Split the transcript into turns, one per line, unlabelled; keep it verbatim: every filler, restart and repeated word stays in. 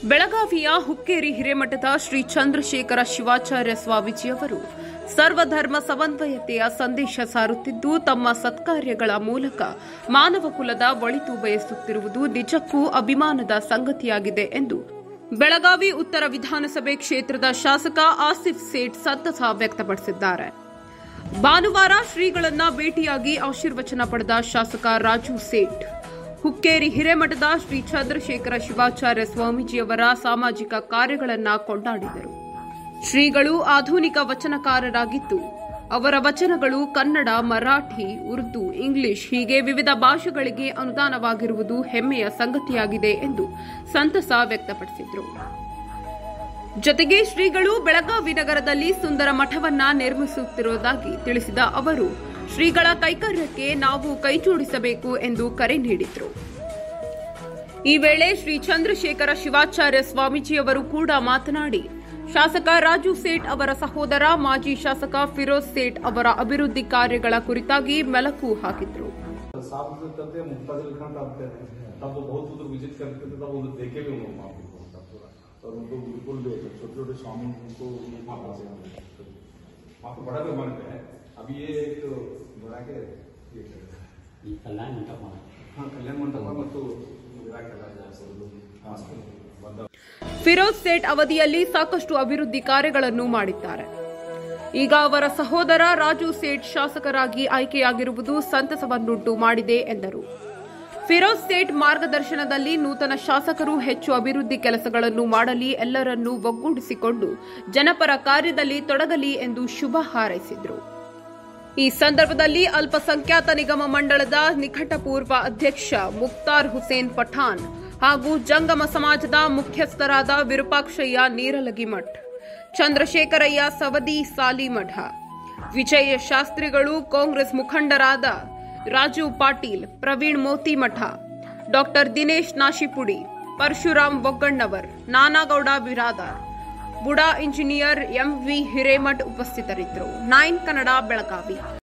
ಬೆಳಗಾವಿಯ ಹುಕ್ಕೇರಿ ಹಿರೇಮಠದ ಶ್ರೀ ಚಂದ್ರಶೇಖರ ಶಿವಾಚಾರ್ಯ ಸ್ವಾಮೀಜಿಯವರು ಸರ್ವಧರ್ಮ ಸಮನ್ವಯತೆಯ ಸಂದೇಶ ಸಾರುತ್ತಿದ್ದು ತಮ್ಮ ಸತ್ಕಾರ್ಯಗಳ ಮೂಲಕ ಮಾನವ ಕುಲದ ಒಳಿತು ಬಯಸುತ್ತಿರುವುದು ನಿಜಕ್ಕೂ ಅಭಿಮಾನದ ಸಂಗತಿಯಾಗಿದೆ ಎಂದು ಬೆಳಗಾವಿ ಉತ್ತರ ವಿಧಾನಸಭೆ ಕ್ಷೇತ್ರದ ಶಾಸಕ ಆಸಿಫ್ ಸೇಠ್ ಸಂತಸ ವ್ಯಕ್ತಪಡಿಸಿದ್ದಾರೆ. ಭಾನುವಾರ ಶ್ರೀಗಳನ್ನ ಭೇಟಿಯಾಗಿ ಆಶೀರ್ವಚನ ಪಡೆದ ಶಾಸಕ ರಾಜು ಸೇಠ್ ಹುಕ್ಕೇರಿ ಹಿರೇಮಠದ ಶ್ರೀ ಚಂದ್ರಶೇಖರ ಶಿವಾಚಾರ್ಯ ಸ್ವಾಮೀಜಿಯವರ ಸಾಮಾಜಿಕ ಕಾರ್ಯಗಳನ್ನು ಕೊಂಡಾಡಿದರು. ಶ್ರೀಗಳು ಆಧುನಿಕ ವಚನಕಾರರಾಗಿದ್ದು ಅವರ ವಚನಗಳು ಕನ್ನಡ, ಮರಾಠಿ, ಉರ್ದು, ಇಂಗ್ಲಿಷ್ ಹೀಗೆ ವಿವಿಧ ಭಾಷೆಗಳಿಗೆ ಅನುದಾನವಾಗಿರುವುದು ಹೆಮ್ಮೆಯ ಸಂಗತಿಯಾಗಿದೆ ಎಂದು ಸಂತಸ ವ್ಯಕ್ತಪಡಿಸಿದರು. ಜೊತೆಗೆ ಶ್ರೀಗಳು ಬೆಳಗಾವಿ ನಗರದಲ್ಲಿ ಸುಂದರ ಮಠವನ್ನ ನಿರ್ಮಿಸುತ್ತಿರುವುದಾಗಿ ತಿಳಿಸಿದ ಅವರು ಶ್ರೀಗಳ ಕೈಕರ್ಯಕ್ಕೆ ನಾವು ಕೈಜೋಡಿಸಬೇಕು ಎಂದು ಕರೆ ನೀಡಿದರು. ಈ ವೇಳೆ ಶ್ರೀ ಚಂದ್ರಶೇಖರ ಶಿವಾಚಾರ್ಯ ಸ್ವಾಮೀಜಿಯವರು ಕೂಡ ಮಾತನಾಡಿ ಶಾಸಕ ರಾಜು ಸೇಠ್ ಅವರ ಸಹೋದರ ಮಾಜಿ ಶಾಸಕ ಫಿರೋಜ್ ಸೇಠ್ ಅವರ ಅಭಿವೃದ್ಧಿ ಕಾರ್ಯಗಳ ಕುರಿತಾಗಿ ಮೆಲುಕು ಹಾಕಿದರು.
और उनको बिल्कुल छोटे छोटे स्वामी को आपको बड़ा भी मानते हैं. अभी ये एक बड़ा के कल्याण मंडप हाँ कल्याण मंडप ಮತ್ತು
ಫಿರೋಜ್ ಸೇಠ್ ಅವಧಿಯಲ್ಲಿ ಸಾಕಷ್ಟು ಅಭಿವೃದ್ಧಿ ಕಾರ್ಯಗಳನ್ನು ಮಾಡಿದ್ದಾರೆ. ಈಗ ಅವರ ಸಹೋದರ ರಾಜು ಸೇಠ್ ಶಾಸಕರಾಗಿ ಆಯ್ಕೆಯಾಗಿರುವುದು ಸಂತಸವನ್ನುಂಟು ಮಾಡಿದೆ ಎಂದರು. ಫಿರೋಜ್ ಸೇಠ್ ಮಾರ್ಗದರ್ಶನದಲ್ಲಿ ನೂತನ ಶಾಸಕರು ಹೆಚ್ಚು ಅಭಿವೃದ್ಧಿ ಕೆಲಸಗಳನ್ನು ಮಾಡಲಿ, ಎಲ್ಲರನ್ನೂ ಒಗ್ಗೂಡಿಸಿಕೊಂಡು ಜನಪರ ಕಾರ್ಯದಲ್ಲಿ ತೊಡಗಲಿ ಎಂದು ಶುಭ ಹಾರೈಸಿದರು. ಈ ಸಂದರ್ಭದಲ್ಲಿ ಅಲ್ಪಸಂಖ್ಯಾತ ನಿಗಮ ಮಂಡಳದ ನಿಕಟಪೂರ್ವ ಅಧ್ಯಕ್ಷ ಮುಖ್ತಾರ್ ಹುಸೇನ್ ಪಠಾಣ್ ಹಾಗೂ ಜಂಗಮ ಸಮಾಜದ ಮುಖ್ಯಸ್ಥರಾದ ವಿರೂಪಾಕ್ಷಯ್ಯ ನೀರಲಗಿಮಠ್, ಚಂದ್ರಶೇಖರಯ್ಯ ಸವದಿ ಸಾಲಿಮಠ, ವಿಜಯ ಶಾಸ್ತ್ರಿಗಳು, ಕಾಂಗ್ರೆಸ್ ಮುಖಂಡರಾದ Raju Patil, Praveen Motimath, doctor Dinesh Nashipudi, Parashuram Bogganavar, Nanagouda Biradar, BUDA engineer MV Hiremath ಉಪಸ್ಥಿತರಿದ್ದರು. ನೈನ್ ಕನ್ನಡ ಬೆಳಗಾವಿ.